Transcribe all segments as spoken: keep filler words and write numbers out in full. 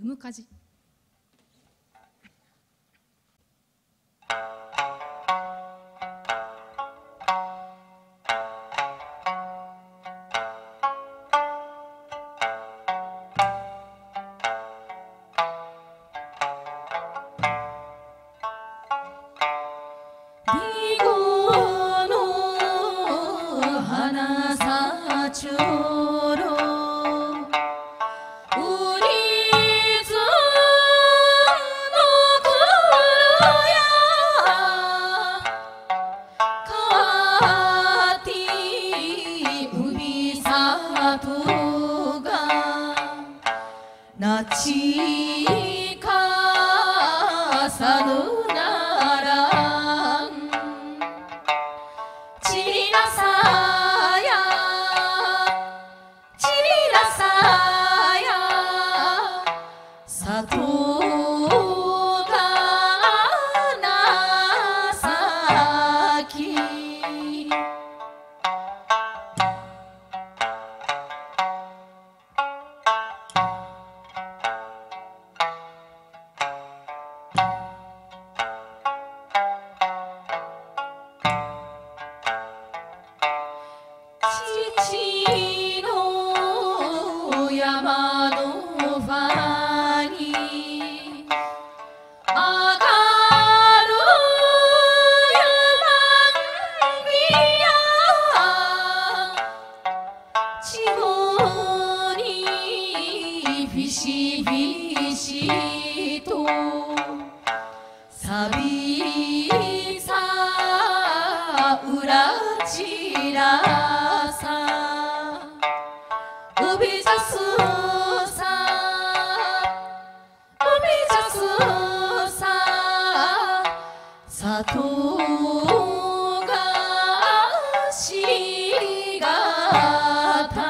うむかじ。 なちかさぬならんちりなさやちりなさや里がなさき父の山の場に上がる山や地方にびしびしと錆さ裏ちらさうびじゃすさうびじゃすさ里がしがた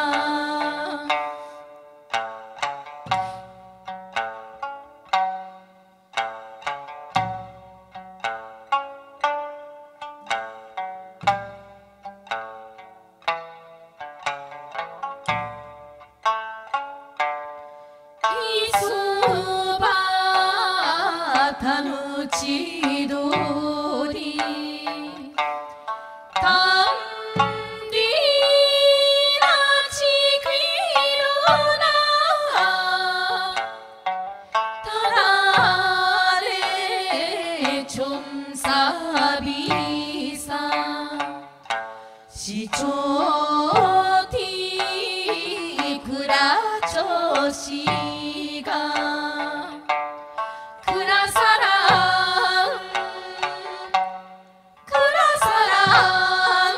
いすばたぬちどりたんりなちくいるなたられちょんさびさしちょてくらちょしがくらさらんくらさらん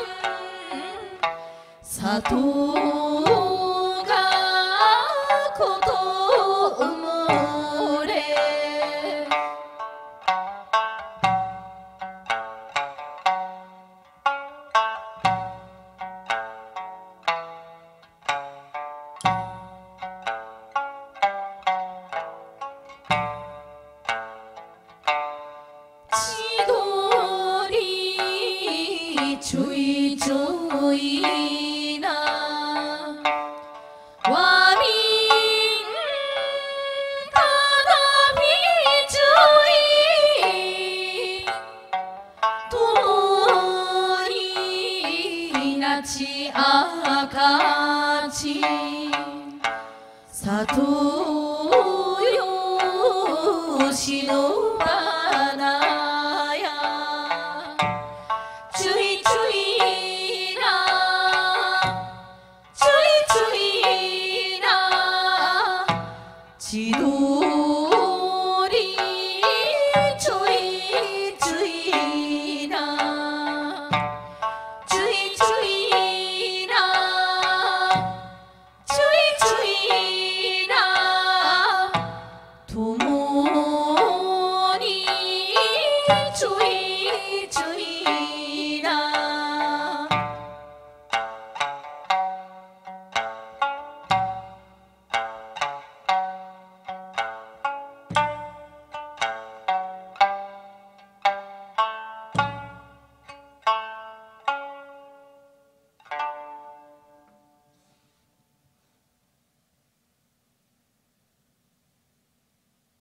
里がことうむれちどりちょいちょいなわみんただびちょいともになちあかち里よしのばなやちゅいちゅいなちゅいちゅいなちど